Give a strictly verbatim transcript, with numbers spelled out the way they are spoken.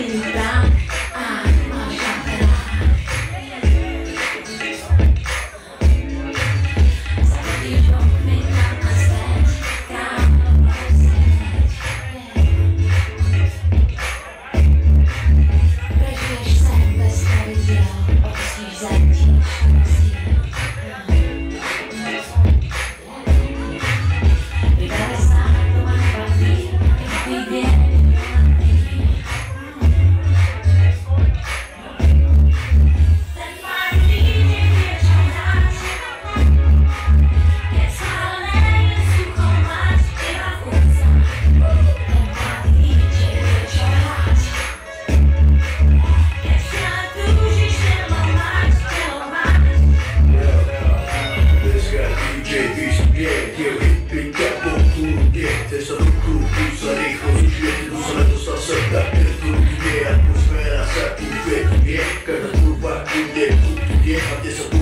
Testa do clube, usa ricos, gente, usa na tua santa, tudo que é atmosfera, sabe o que é, cada turba, tudo é tudo que é, a dessa